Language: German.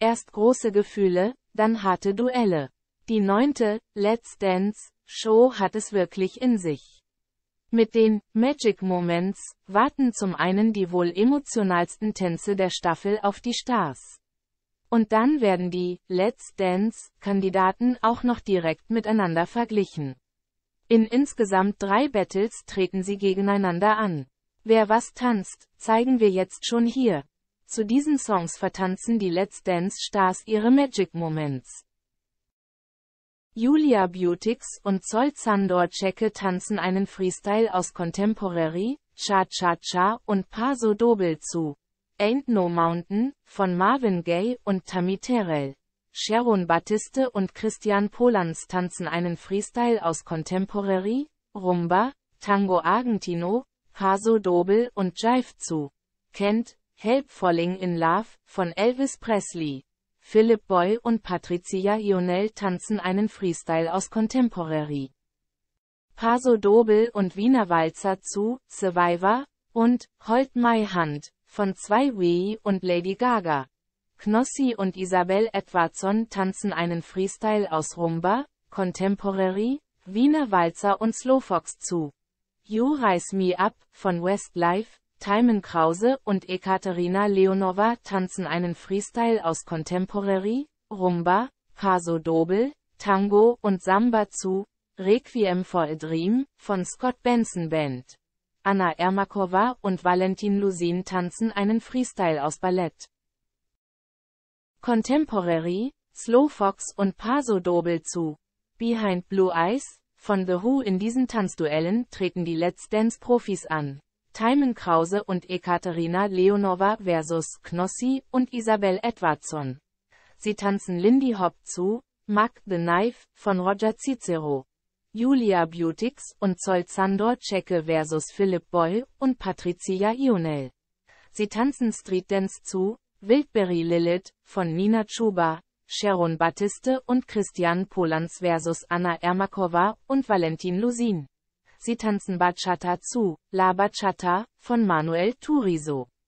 Erst große Gefühle, dann harte Duelle. Die 9. Let's Dance Show hat es wirklich in sich. Mit den Magic Moments warten zum einen die wohl emotionalsten Tänze der Staffel auf die Stars. Und dann werden die Let's Dance-Kandidaten auch noch direkt miteinander verglichen. In insgesamt 3 Battles treten sie gegeneinander an. Wer was tanzt, zeigen wir jetzt schon hier. Zu diesen Songs vertanzen die Let's Dance-Stars ihre Magic Moments. Julia Beautix und Sol Sandor Ceke tanzen einen Freestyle aus Contemporary, Cha-Cha-Cha und Paso Doble zu Ain't No Mountain von Marvin Gaye und Tammy Terrell. Sharon Batiste und Christian Polans tanzen einen Freestyle aus Contemporary, Rumba, Tango Argentino, Paso Doble und Jive zu Can't Help Falling in Love von Elvis Presley. Philip Boy und Patricia Ionel tanzen einen Freestyle aus Contemporary. Paso Doble und Wiener Walzer zu Survivor und Hold My Hand von 2 und Lady Gaga. Knossi und Isabel Edwardson tanzen einen Freestyle aus Rumba, Contemporary, Wiener Walzer und Slowfox zu You Rise Me Up von Westlife. Timon Krause und Ekaterina Leonova tanzen einen Freestyle aus Contemporary, Rumba, Paso Doble, Tango und Samba zu Requiem for a Dream von Scott Benson Band. Anna Ermakova und Valentin Lusin tanzen einen Freestyle aus Ballett. Contemporary, Slowfox und Paso Doble zu Behind Blue Eyes von The Who. In diesen Tanzduellen treten die Let's Dance Profis an. Timon Krause und Ekaterina Leonova vs. Knossi und Isabel Edwardson. Sie tanzen Lindy Hop zu Mack the Knife von Roger Cicero. Julia Beautix und Sol Sandor Ceke vs. Philip Boy und Patricia Ionel. Sie tanzen Street Dance zu Wildberry Lilith von Nina Chuba, Sharon Batiste und Christian Polans vs. Anna Ermakova und Valentin Lusin. Sie tanzen Bachata zu La Bachata von Manuel Turizo.